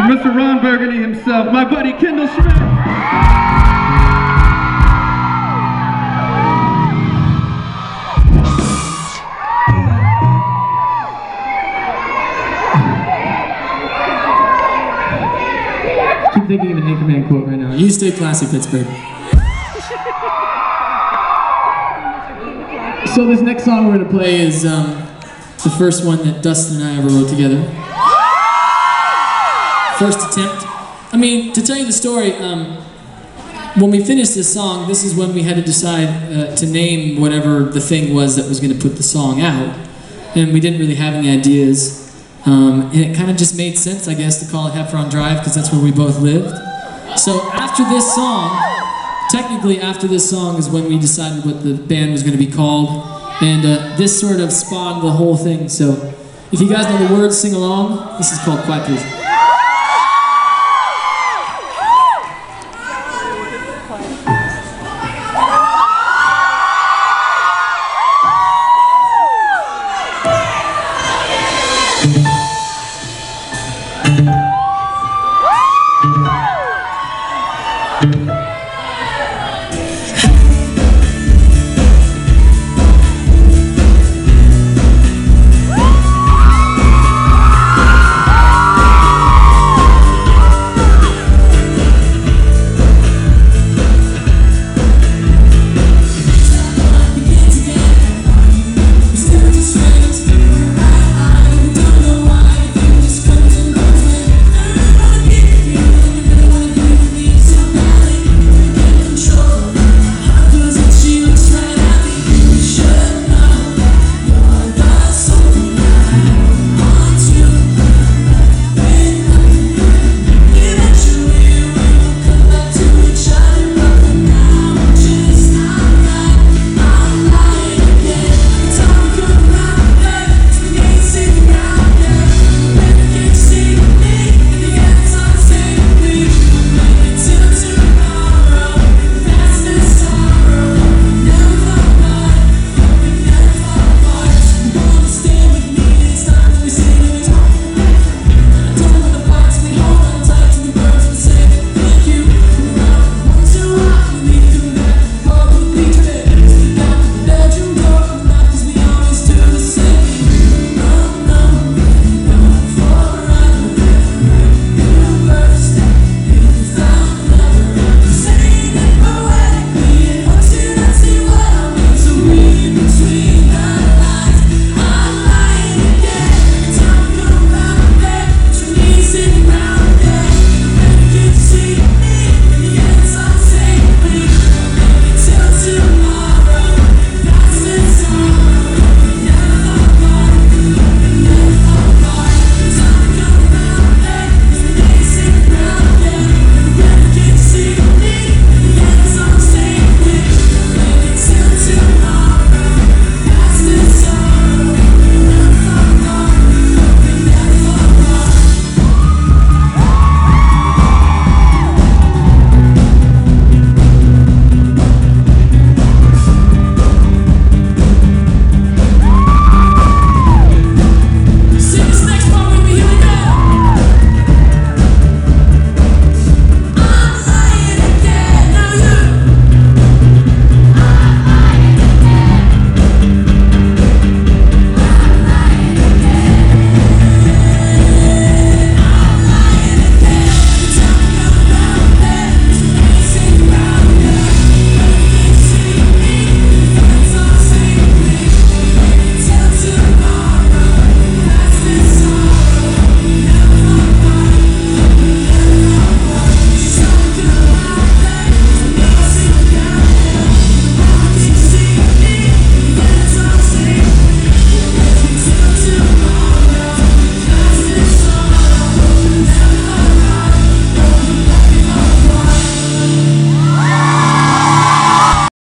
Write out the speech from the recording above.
And Mr. Ron Burgundy himself, my buddy Kendall Schmidt. I'm thinking of an Anchorman quote right now. You stay classy, Pittsburgh. So this next song we're going to play is the first one that Dustin and I ever wrote together. First attempt. I mean, to tell you the story, when we finished this song, this is when we had to decide to name whatever the thing was that was going to put the song out. And we didn't really have any ideas. And it kind of just made sense, I guess, to call it Heffron Drive, because that's where we both lived. So after this song, technically after this song is when we decided what the band was going to be called. And this sort of spawned the whole thing. So if you guys know the words, sing along. This is called Quiet Please.